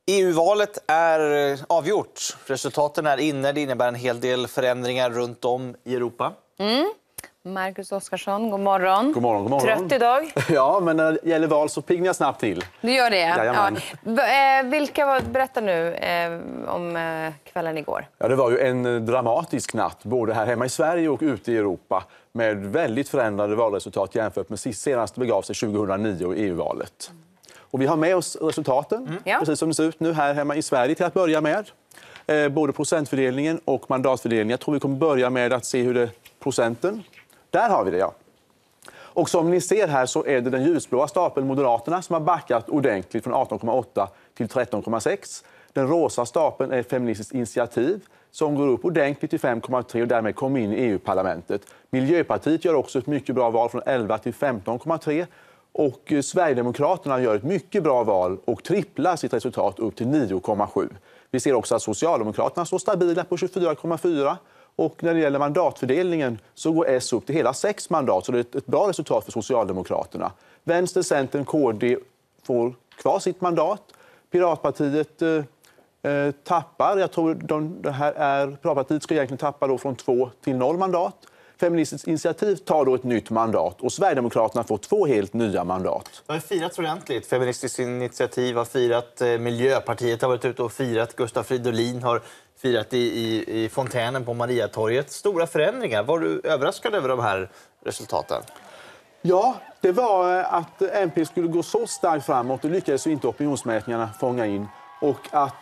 EU-valet är avgjort. Resultaten är inne. Det innebär en hel del förändringar runt om i Europa. Marcus Oskarsson, god morgon. God morgon, god morgon. Trött idag? Ja, men när det gäller val så piggnar jag snabbt till. Du gör det? Jajamän. Ja. Berätta nu om kvällen igår. Ja, det var ju en dramatisk natt, både här hemma i Sverige och ute i Europa, med väldigt förändrade valresultat jämfört med senaste begav sig 2009 i EU-valet. Och vi har med oss resultaten, precis som det ser ut nu här hemma i Sverige till att börja med. Både procentfördelningen och mandatfördelningen. Jag tror vi kommer börja med att se hur det procenten. Där har vi det, ja. Och som ni ser här så är det den ljusblåa stapeln Moderaterna som har backat ordentligt från 18,8 till 13,6. Den rosa stapeln är Feministiskt initiativ som går upp ordentligt till 5,3 och därmed kommer in i EU-parlamentet. Miljöpartiet gör också ett mycket bra val från 11 till 15,3. Och Sverigedemokraterna gör ett mycket bra val och tripplar sitt resultat upp till 9,7. Vi ser också att Socialdemokraterna står stabila på 24,4. Och när det gäller mandatfördelningen så går S upp till hela 6 mandat. Så det är ett bra resultat för Socialdemokraterna. Vänster, Centern, KD får kvar sitt mandat. Piratpartiet tappar. Jag tror Piratpartiet ska egentligen tappa då från 2 till 0 mandat. Feministiskt initiativ tar då ett nytt mandat och Sverigedemokraterna får 2 helt nya mandat. Det har firat ordentligt. Feministiskt initiativ har firat, Miljöpartiet har varit ute och firat, Gustav Fridolin har firat i fontänen på Mariatorget. Stora förändringar. Var du överraskad över de här resultaten? Ja, det var att MP skulle gå så starkt framåt och lyckades inte opinionsmätningarna fånga in. Och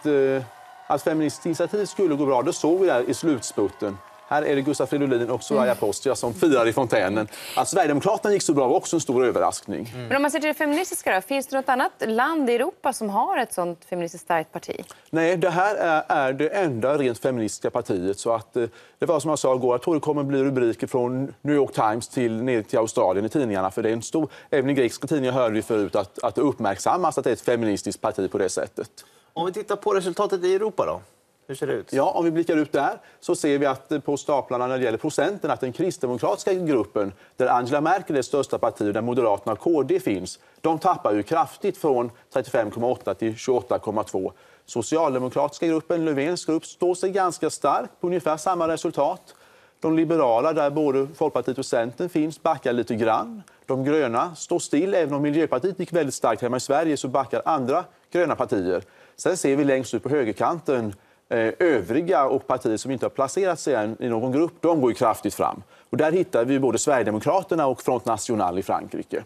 att Feministiskt initiativ skulle gå bra, det såg vi där i slutspurten. Här är det Gustav Fridolin och Soraya Postia som firar i fontänen. Att Sverigedemokraterna gick så bra var också en stor överraskning. Men om man ser till det feministiska då, finns det något annat land i Europa som har ett sånt feministiskt starkt parti? Nej, det här är det enda rent feministiska partiet. Så att, det var som jag sa igår, jag tror det kommer bli rubriker från New York Times ner till Australien i tidningarna. För det är en stor, även i grekiska tidningar hörde vi förut att det uppmärksammas att det är ett feministiskt parti på det sättet. Om vi tittar på resultatet i Europa då? Hur ser det ut? Ja, om vi blickar ut där så ser vi att på staplarna när det gäller procenten att den kristdemokratiska gruppen där Angela Merkel är det största partiet där Moderaterna och KD finns, de tappar ju kraftigt från 35,8 till 28,2. Socialdemokratiska gruppen, Löfvens grupp, står sig ganska starkt på ungefär samma resultat. De liberala där både Folkpartiet och Centern finns backar lite grann. De gröna står still, även om Miljöpartiet gick väldigt starkt hemma i Sverige så backar andra gröna partier. Sen ser vi längst ut på högerkanten övriga och partier som inte har placerat sig än i någon grupp, de går ju kraftigt fram. Och där hittar vi både Sverigedemokraterna och Front National i Frankrike.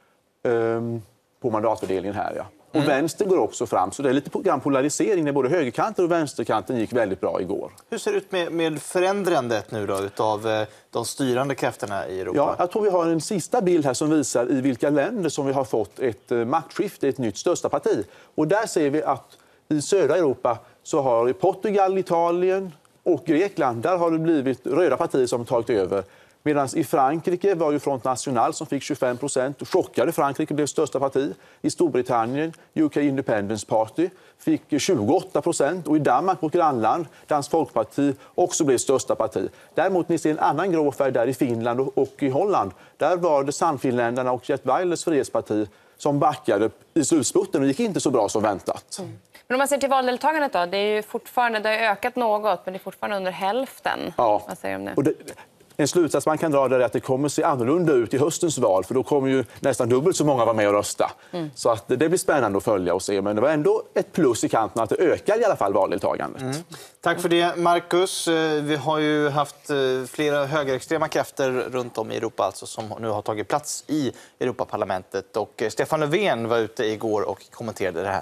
På mandatfördelningen här, ja. Och vänster går också fram, så det är lite grann polarisering när både högerkanten och vänsterkanten gick väldigt bra igår. Hur ser det ut med förändrandet nu då utav de styrande krafterna i Europa? Ja, jag tror vi har en sista bild här som visar i vilka länder som vi har fått ett maktskifte, ett nytt största parti. Och där ser vi att i södra Europa så har i Portugal, Italien och Grekland, där har det blivit röda partier som tagit över. Medan i Frankrike var ju Front National som fick 25%. Chockade Frankrike blev största parti. I Storbritannien, UK Independence Party, fick 28%. Och i Danmark, vårt grannland, Dansk Folkparti också blev största parti. Däremot ni ser en annan grå färg där i Finland och i Holland. Där var det Sannfinländarna och Geert Wilders frihetsparti som backade i slutspurten och gick inte så bra som väntat. Men om man ser till valdeltagandet då, det är ju fortfarande, det har ökat något men det är fortfarande under hälften. Ja. Vad säger du om det? Och en slutsats man kan dra är att det kommer se annorlunda ut i höstens val för då kommer ju nästan dubbelt så många vara med och rösta. Så att det blir spännande att följa och se, men det var ändå ett plus i kanten att det ökar i alla fall valdeltagandet. Tack för det, Marcus. Vi har ju haft flera högerextrema krafter runt om i Europa alltså, som nu har tagit plats i Europaparlamentet. Och Stefan Löfven var ute igår och kommenterade det här.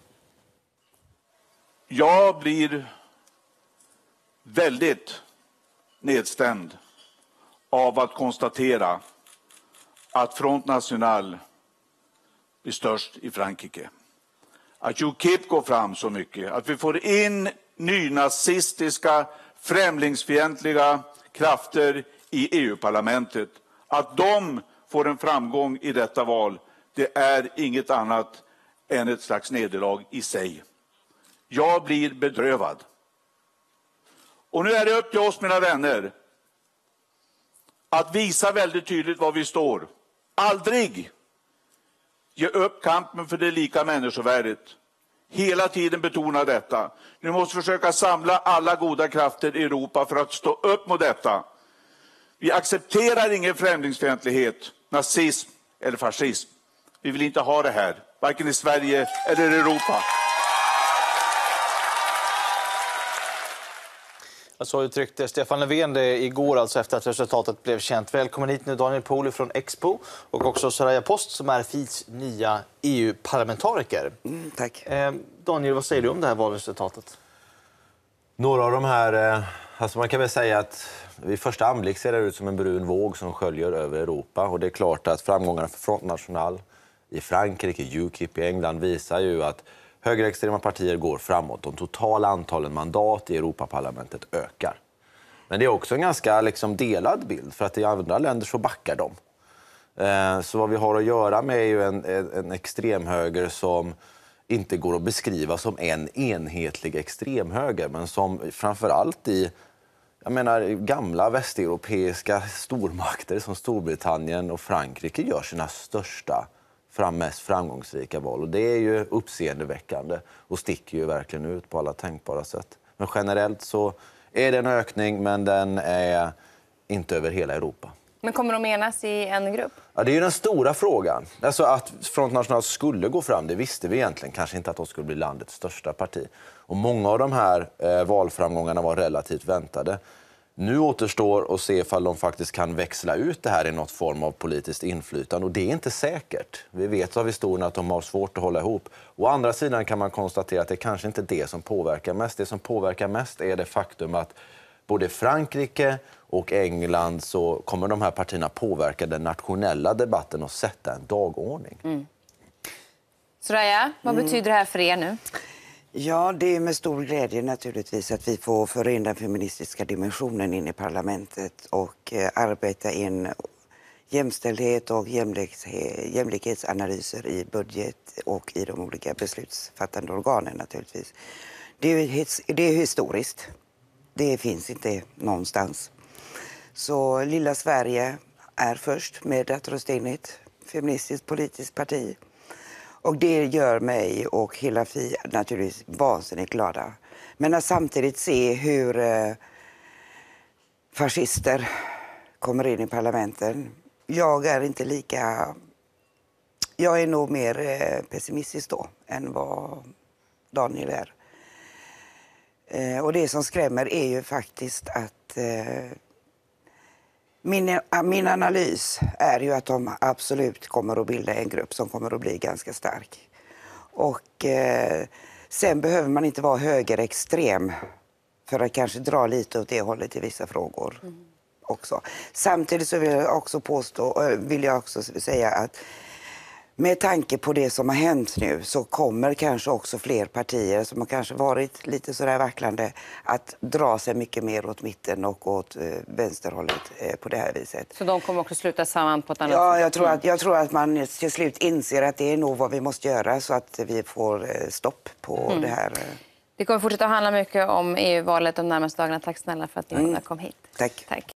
Jag blir väldigt nedstämd av att konstatera att Front National blir störst i Frankrike. Att UKIP går fram så mycket. Att vi får in nynazistiska, främlingsfientliga krafter i EU-parlamentet. Att de får en framgång i detta val, det är inget annat än ett slags nederlag i sig. Jag blir bedrövad. Och nu är det upp till oss, mina vänner, att visa väldigt tydligt var vi står. Aldrig ge upp kampen för det lika människovärdet. hela tiden betona detta. Vi måste försöka samla alla goda krafter i Europa för att stå upp mot detta. Vi accepterar ingen främlingsfientlighet, nazism eller fascism. Vi vill inte ha det här, varken i Sverige eller i Europa. Så uttryckte Stefan Löfven det igår, alltså efter att resultatet blev känt. Välkommen hit nu Daniel Pooley från Expo och också Soraya Post som är FIs nya EU-parlamentariker. Tack. Daniel, vad säger du om det här valresultatet? Några av de här, alltså man kan väl säga att vid första anblick ser det ut som en brun våg som sköljer över Europa. Och det är klart att framgångarna för Front National i Frankrike, UKIP i England visar ju att högerextrema partier går framåt. De totala antalen mandat i Europaparlamentet ökar. Men det är också en ganska delad bild, för att i andra länder så backar de. Så vad vi har att göra med är ju en extremhöger som inte går att beskriva som en enhetlig extremhöger, men som framförallt i gamla västeuropeiska stormakter som Storbritannien och Frankrike gör sina mest framgångsrika val. Och det är ju uppseendeväckande och sticker ju verkligen ut på alla tänkbara sätt. Men generellt så är det en ökning, men den är inte över hela Europa. Men kommer de enas i en grupp? Ja, det är ju den stora frågan. Alltså att Front National skulle gå fram, det visste vi egentligen. Kanske inte att de skulle bli landets största parti. Och många av de här valframgångarna var relativt väntade. Nu återstår att se ifall de faktiskt kan växla ut det här i något form av politiskt inflytande. Och det är inte säkert. Vi vet av historien att de har svårt att hålla ihop. Å andra sidan kan man konstatera att det kanske inte är det som påverkar mest. Det som påverkar mest är det faktum att både Frankrike och England så kommer de här partierna påverka den nationella debatten och sätta en dagordning. Soraya, vad betyder det här för er nu? Ja, det är med stor glädje naturligtvis att vi får föra in den feministiska dimensionen in i parlamentet och arbeta in jämställdhet och jämlikhetsanalyser i budget och i de olika beslutsfattande organen naturligtvis. Det är historiskt. Det finns inte någonstans. Så lilla Sverige är först med att rösta in ett feministiskt politiskt parti. Och det gör mig och hela FI naturligtvis vansinnigt glada. Men att samtidigt se hur fascister kommer in i parlamenten. Jag är nog mer pessimistisk då än vad Daniel är. Och det som skrämmer är ju faktiskt att min analys är ju att de absolut kommer att bilda en grupp som kommer att bli ganska stark. Och sen behöver man inte vara högerextrem för att kanske dra lite åt det hållet i vissa frågor också. Samtidigt så vill jag också säga att med tanke på det som har hänt nu så kommer kanske också fler partier som har kanske varit lite sådär vacklande att dra sig mycket mer åt mitten och åt vänsterhållet på det här viset. Så de kommer också sluta samman på ett annat sätt? Ja, jag tror att man till slut inser att det är nog vad vi måste göra så att vi får stopp på det här. Det kommer fortsätta att handla mycket om EU-valet de närmaste dagarna. Tack snälla för att ni kom hit. Tack. Tack.